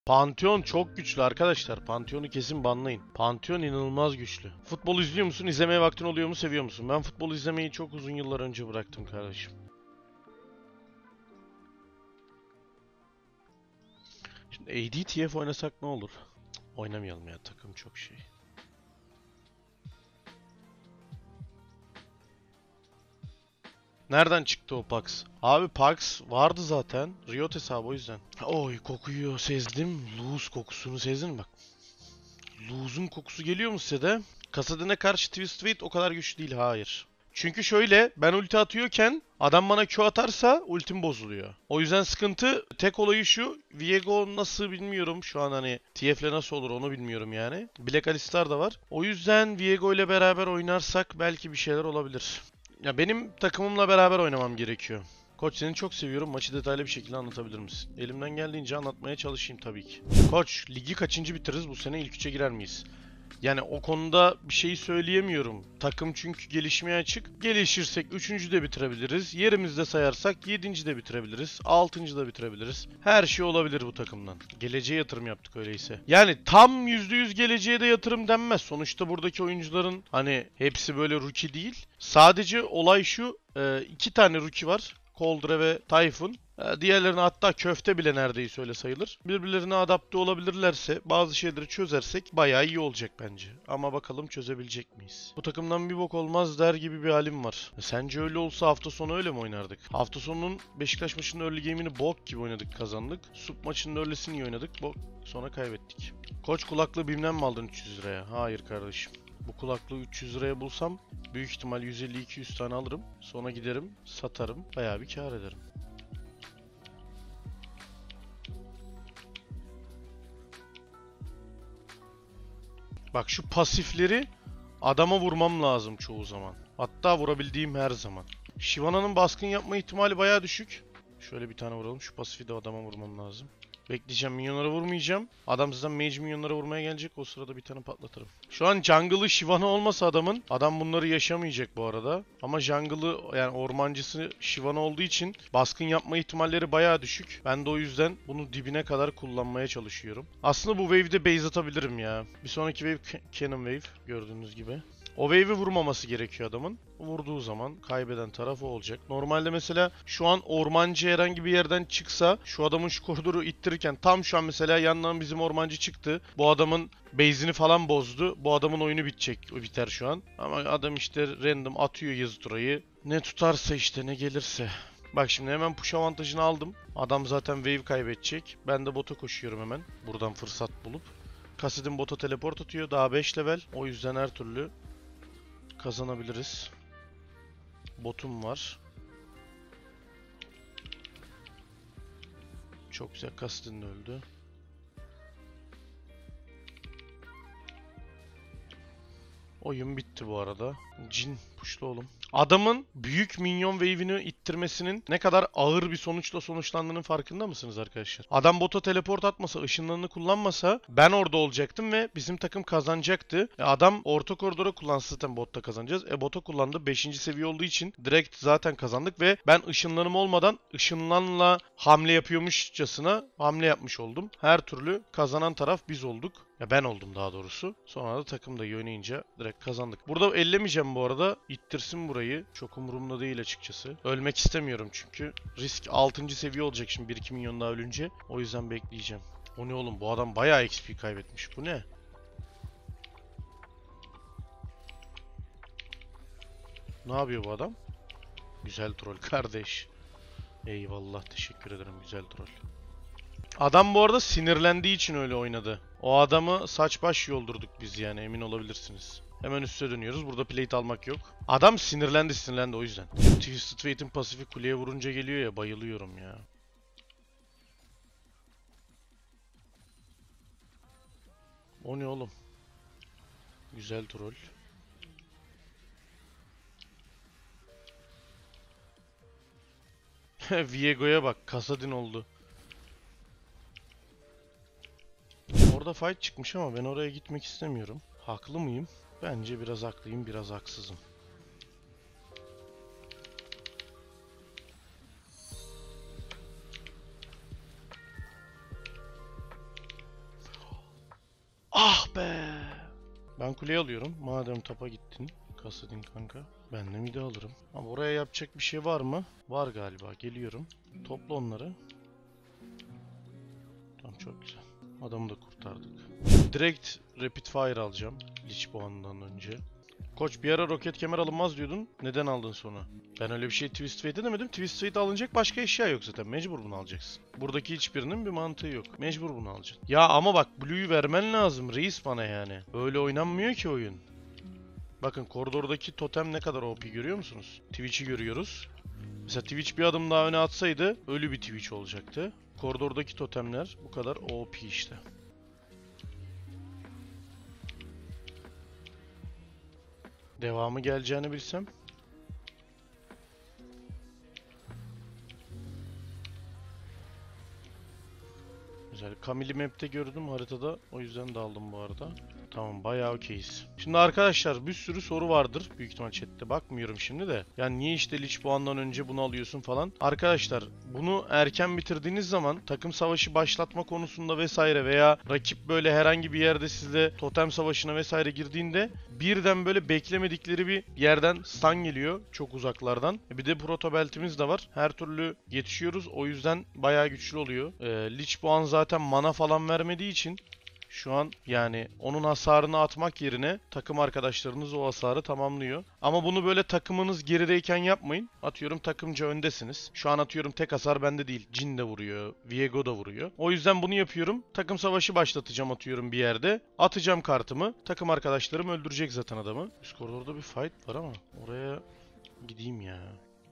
Pantheon çok güçlü arkadaşlar. Pantheon'u kesin banlayın. Pantheon inanılmaz güçlü. Futbol izliyor musun? İzlemeye vaktin oluyor mu? Seviyor musun? Ben futbol izlemeyi çok uzun yıllar önce bıraktım kardeşim. Şimdi ADTF oynasak ne olur? Oynamayalım ya, takım çok şey. Nereden çıktı o Pax? Abi Pax vardı zaten. Riot hesabı o yüzden. Oy, kokuyu sezdim. Lose kokusunu sezdin mi bak. Lose'un kokusu geliyor mu size de? Kasadine karşı Twist Fate o kadar güçlü değil, hayır. Çünkü şöyle, ben ulti atıyorken adam bana Q atarsa ultim bozuluyor. O yüzden sıkıntı, tek olayı şu: Viego nasıl bilmiyorum şu an, hani TF'le nasıl olur onu bilmiyorum yani. Black Alistar da var. O yüzden Viego ile beraber oynarsak belki bir şeyler olabilir. Ya benim takımımla beraber oynamam gerekiyor. Koç, seni çok seviyorum. Maçı detaylı bir şekilde anlatabilir misin? Elimden geldiğince anlatmaya çalışayım tabii ki. Koç, ligi kaçıncı bitiririz bu sene? İlk üçe girer miyiz? Yani o konuda bir şey söyleyemiyorum. Takım çünkü gelişmeye açık. Gelişirsek üçüncü de bitirebiliriz. Yerimizde sayarsak yedinci de bitirebiliriz. Altıncı da bitirebiliriz. Her şey olabilir bu takımdan. Geleceğe yatırım yaptık öyleyse. Yani tam %100 geleceğe de yatırım denmez. Sonuçta buradaki oyuncuların hani hepsi böyle rookie değil. Sadece olay şu: iki tane rookie var. Coldre ve Typhoon. Diğerlerine hatta köfte bile neredeyse öyle sayılır. Birbirlerine adapte olabilirlerse, bazı şeyleri çözersek bayağı iyi olacak bence. Ama bakalım çözebilecek miyiz? Bu takımdan bir bok olmaz der gibi bir halim var. Sence öyle olsa hafta sonu öyle mi oynardık? Hafta sonunun Beşiktaş maçının early game'ini bok gibi oynadık, kazandık. Sup maçının early'sini iyi oynadık, bok, sonra kaybettik. Koç, kulaklığı BİM'den mi aldın 300 liraya? Hayır kardeşim. Bu kulaklığı 300 liraya bulsam büyük ihtimal 150-200 tane alırım. Sonra giderim, satarım, bayağı bir kâr ederim. Bak, şu pasifleri adama vurmam lazım çoğu zaman. Hatta vurabildiğim her zaman. Shyvana'nın baskın yapma ihtimali bayağı düşük. Şöyle bir tane vuralım. Şu pasifi de adama vurmam lazım. Bekleyeceğim, minyonlara vurmayacağım. Adam zaten mage minyonlara vurmaya gelecek. O sırada bir tane patlatırım. Şu an jungle'ı Shyvana olmasa adamın, adam bunları yaşamayacak bu arada. Ama jungle'ı, yani ormancısı Shyvana olduğu için baskın yapma ihtimalleri bayağı düşük. Ben de o yüzden bunu dibine kadar kullanmaya çalışıyorum. Aslında bu wave'de base atabilirim ya. Bir sonraki wave Cannon Wave, gördüğünüz gibi. O wave'i vurmaması gerekiyor adamın. Vurduğu zaman kaybeden taraf o olacak. Normalde mesela şu an ormancı herhangi bir yerden çıksa, şu adamın şu koridoru ittirirken tam şu an mesela yandan bizim ormancı çıktı. Bu adamın base'ini falan bozdu. Bu adamın oyunu bitecek. O biter şu an. Ama adam işte random atıyor yazı turayı. Ne tutarsa işte, ne gelirse. Bak şimdi hemen push avantajını aldım. Adam zaten wave kaybedecek. Ben de bota koşuyorum hemen. Buradan fırsat bulup. Kassid'in bota teleport atıyor. Daha 5 level. O yüzden her türlü kazanabiliriz. Botum var. Çok güzel, Kassidin de öldü. Oyun bitti bu arada. Jhin puşlu oğlum. Adamın büyük minyon wave'ini ittirmesinin ne kadar ağır bir sonuçla sonuçlandığının farkında mısınız arkadaşlar? Adam bota teleport atmasa, ışınlarını kullanmasa ben orada olacaktım ve bizim takım kazanacaktı. Adam orta koridora kullansa zaten botta kazanacağız. Bota kullandı. 5. seviye olduğu için direkt zaten kazandık ve ben ışınlarım olmadan ışınlanla hamle yapıyormuşçasına hamle yapmış oldum. Her türlü kazanan taraf biz olduk. Ya ben oldum daha doğrusu. Sonra da takım da iyi oynayınca direkt kazandık. Burada ellemeyeceğim bu arada. İttirsin burayı. Çok umurumda değil açıkçası. Ölmek istemiyorum çünkü. Risk 6. seviye olacak şimdi 1-2 milyon daha ölünce. O yüzden bekleyeceğim. O ne oğlum? Bu adam bayağı XP kaybetmiş. Bu ne? Ne yapıyor bu adam? Güzel troll kardeş. Eyvallah, teşekkür ederim, güzel troll. Adam bu arada sinirlendiği için öyle oynadı. O adamı saç baş yoldurduk biz, yani emin olabilirsiniz. Hemen üste dönüyoruz. Burada plate almak yok. Adam sinirlendi o yüzden. Twisted Fate'in pasifi kuleye vurunca geliyor ya, bayılıyorum ya. O ne oğlum? Güzel troll. Viego'ya bak, Kassadin oldu. Orada fight çıkmış ama ben oraya gitmek istemiyorum. Haklı mıyım? Bence biraz haklıyım, biraz haksızım. Ben kuleyi alıyorum. Madem tapa gittin. Kassadin kanka. Ben de midi alırım. Ama oraya yapacak bir şey var mı? Var galiba. Geliyorum. Topla onları. Tamam, çok güzel. Adamı da kurtardık. Direkt Rapid Fire alacağım. Lich Boğan'dan önce. Koç, bir ara roket kemer alınmaz diyordun. Neden aldın sonra? Ben öyle bir şey Twist Fate demedim. Twist Fate alınacak başka eşya yok zaten. Mecbur bunu alacaksın. Buradaki hiçbirinin bir mantığı yok. Mecbur bunu alacaksın. Ya ama bak, Blue'yu vermen lazım reis bana yani. Böyle oynanmıyor ki oyun. Bakın koridordaki totem ne kadar OP görüyor musunuz? Twitch'i görüyoruz. Mesela Twitch bir adım daha öne atsaydı ölü bir Twitch olacaktı. Koridordaki totemler bu kadar OP işte. Devamı geleceğini bilsem. Güzel. Camille'i map'te gördüm haritada. O yüzden de aldım bu arada. Tamam, bayağı okeyiz. Şimdi arkadaşlar bir sürü soru vardır. Büyük ihtimal chatte bakmıyorum şimdi de. Yani niye işte Lich Boğan'dan önce bunu alıyorsun falan. Arkadaşlar bunu erken bitirdiğiniz zaman takım savaşı başlatma konusunda vesaire veya rakip böyle herhangi bir yerde sizle totem savaşına vesaire girdiğinde birden böyle beklemedikleri bir yerden stun geliyor çok uzaklardan. Bir de proto beltimiz de var. Her türlü yetişiyoruz. O yüzden bayağı güçlü oluyor. Lich Boğan zaten mana falan vermediği için şu an yani onun hasarını atmak yerine takım arkadaşlarınız o hasarı tamamlıyor. Ama bunu böyle takımınız gerideyken yapmayın. Atıyorum takımca öndesiniz. Şu an atıyorum tek hasar bende değil. Jhin de vuruyor. Viego da vuruyor. O yüzden bunu yapıyorum. Takım savaşı başlatacağım atıyorum bir yerde. Atacağım kartımı. Takım arkadaşlarım öldürecek zaten adamı. Üst koridorda bir fight var ama oraya gideyim ya.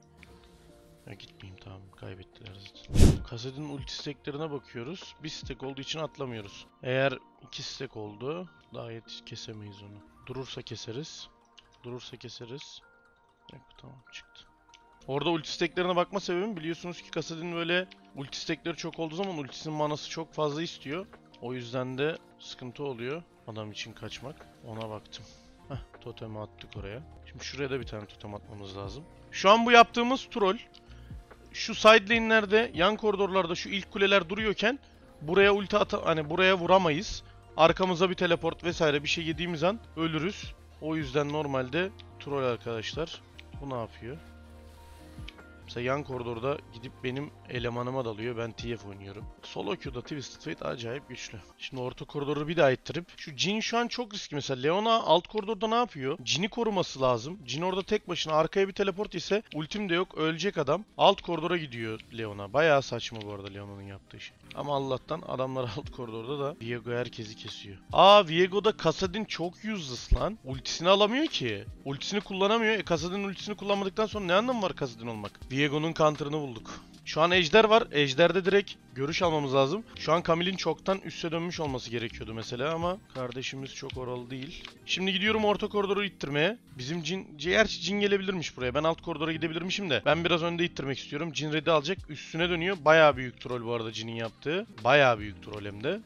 Ya gitmeyeyim, tamam, kaybettiler zaten. Kassadin'in ulti stacklerine bakıyoruz. Bir stack olduğu için atlamıyoruz. Eğer 2 stack oldu daha kesemeyiz onu. Durursa keseriz. Durursa keseriz. Yok, tamam, çıktı. Orada ulti stacklerine bakma sebebim, biliyorsunuz ki Kassadin böyle ulti stackleri çok olduğu zaman ultisinin manası çok fazla istiyor. O yüzden de sıkıntı oluyor adam için kaçmak. Ona baktım. Heh, totemi attık oraya. Şimdi şuraya da bir tane totem atmamız lazım. Şu an bu yaptığımız troll. Şu side lane'lerde, yan koridorlarda şu ilk kuleler duruyorken buraya ulti hani buraya vuramayız. Arkamıza bir teleport vesaire bir şey yediğimiz an ölürüz. O yüzden normalde troll arkadaşlar. Bu ne yapıyor? Mesela yan koridorda gidip benim elemanıma dalıyor. Ben TF oynuyorum. Solo queue'da Twisted Fate acayip güçlü. Şimdi orta koridoru bir daha ittirip. Şu Jhin şu an çok riskli mesela. Leona alt koridorda ne yapıyor? Jhin'i koruması lazım. Jhin orada tek başına. Arkaya bir teleport ise ultim de yok. Ölecek adam. Alt koridora gidiyor Leona. Bayağı saçma bu arada Leona'nın yaptığı şey. Ama Allah'tan adamlar alt koridorda da Viego herkesi kesiyor. Viego'da Kassadin çok useless lan. Ultisini alamıyor ki. Ultisini kullanamıyor. Kassadin ultisini kullanmadıktan sonra ne anlamı var Kassadin olmak? Viego'nun counter'ını bulduk. Şu an Ejder var. Ejder'de direkt görüş almamız lazım. Şu an Camille'in çoktan üste dönmüş olması gerekiyordu mesela ama kardeşimiz çok oralı değil. Şimdi gidiyorum orta koridoru ittirmeye. Bizim Jhin, gerçi Jhin gelebilirmiş buraya. Ben alt koridora gidebilirmişim de. Ben biraz önde ittirmek istiyorum. Jhin red'i alacak. Üstüne dönüyor. Bayağı büyük troll bu arada Jhin'in yaptığı. Bayağı büyük troll hem de.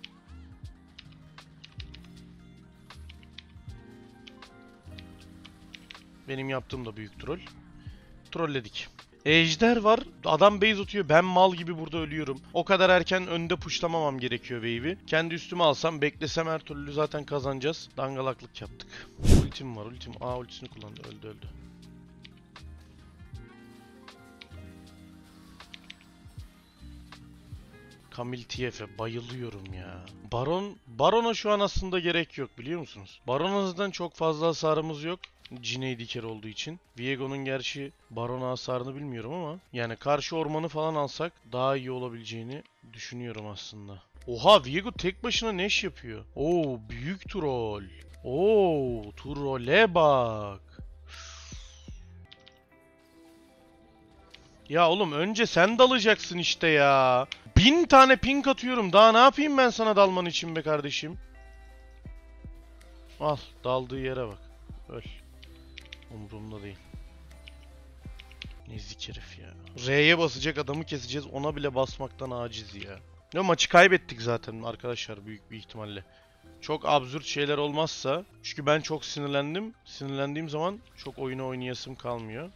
Benim yaptığım da büyük troll. Trolledik. Ejder var. Adam base atıyor. Ben mal gibi burada ölüyorum. O kadar erken önde pushlamamam gerekiyor wave'i. Kendi üstüme alsam, beklesem her türlü zaten kazanacağız. Dangalaklık yaptık. Ultim var, ultim. Ultisini kullandı. Öldü. Camille TF'e bayılıyorum ya. Baron'a şu an aslında gerek yok, biliyor musunuz? Baron'a zaten çok fazla hasarımız yok. Jhin diker olduğu için. Viego'nun gerçi Baron'a hasarını bilmiyorum ama yani karşı ormanı falan alsak daha iyi olabileceğini düşünüyorum aslında. Oha, Viego tek başına neş yapıyor. Büyük troll. Trolle bak. Ya oğlum, önce sen dalacaksın işte ya. 1000 tane ping atıyorum. Daha ne yapayım ben sana dalman için be kardeşim? Al, daldığı yere bak. Öl. Umurumda değil. Nezik herif ya. R'ye basacak adamı keseceğiz. Ona bile basmaktan aciz ya. Ne, maçı kaybettik zaten arkadaşlar büyük bir ihtimalle. Çok absürt şeyler olmazsa. Çünkü ben çok sinirlendim. Sinirlendiğim zaman çok oyunu oynayasım kalmıyor.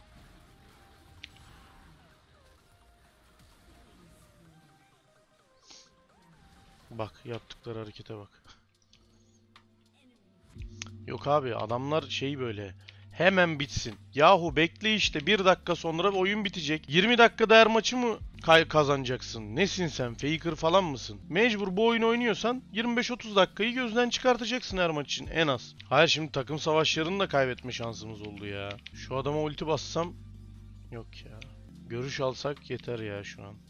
Bak, yaptıkları harekete bak. Yok abi adamlar şey böyle hemen bitsin. Yahu bekle işte 1 dakika sonra oyun bitecek. 20 dakikada her maçı mı kazanacaksın? Nesin sen? Faker falan mısın? Mecbur bu oyunu oynuyorsan 25-30 dakikayı gözden çıkartacaksın her maç için en az. Hayır şimdi takım savaşlarını da kaybetme şansımız oldu ya. Şu adama ulti bassam yok ya. Görüş alsak yeter ya şu an.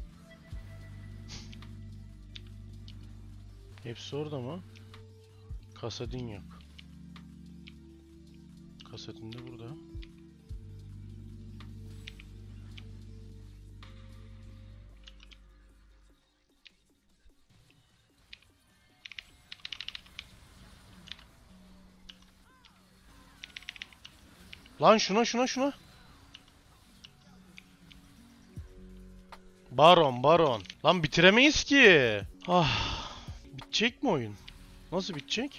Hepsi orada mı? Kasadin yok. Kasadin de burada. Lan şuna. Baron. Lan bitiremeyiz ki. Ah. Bitecek mi oyun? Nasıl bitecek?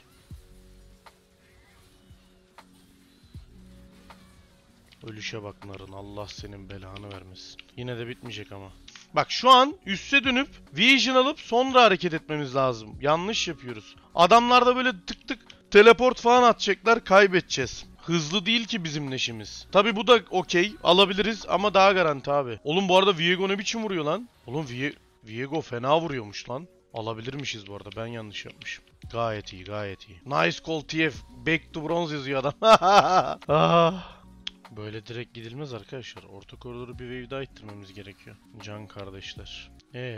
Ölüşe bak narın. Allah senin belanı vermesin. Yine de bitmeyecek ama. Bak şu an üste dönüp Vision alıp sonra hareket etmemiz lazım. Yanlış yapıyoruz. Adamlar da böyle tık tık teleport falan atacaklar, kaybedeceğiz. Hızlı değil ki bizim neşimiz. Tabi bu da okey, alabiliriz ama daha garanti abi. Oğlum bu arada Viego ne biçim vuruyor lan? Oğlum Viego fena vuruyormuş lan. Alabilirmişiz bu arada, ben yanlış yapmışım. Gayet iyi. Nice call TF. Back to bronze yazıyor adam. Ah. Böyle direkt gidilmez arkadaşlar. Orta koridoru bir wave daha ittirmemiz gerekiyor. Can kardeşler.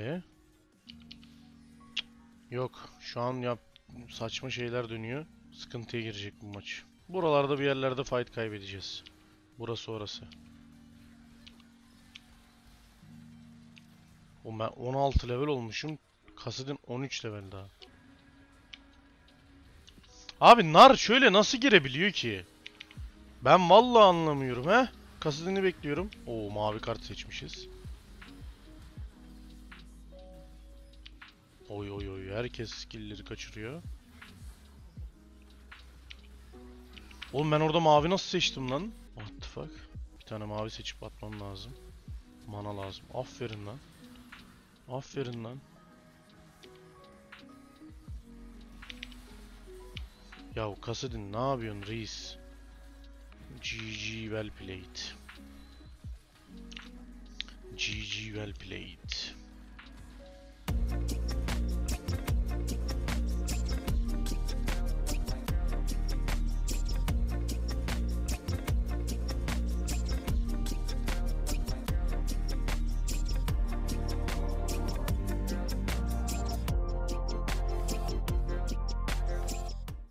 Yok. Şu an saçma şeyler dönüyor. Sıkıntıya girecek bu maç. Buralarda bir yerlerde fight kaybedeceğiz. Burası orası. O ben 16 level olmuşum. Kasıdın 13 level daha. Abi nar şöyle nasıl girebiliyor ki? Ben vallahi anlamıyorum he. Kasıdını bekliyorum. Oo mavi kart seçmişiz. Oy herkes skill'leri kaçırıyor. Oğlum ben orada mavi nasıl seçtim lan? What the fuck? Bir tane mavi seçip atmam lazım. Mana lazım. Aferin lan. Aferin lan. Yahu Kasıdın ne yapıyorsun reis? GG well played. GG well played.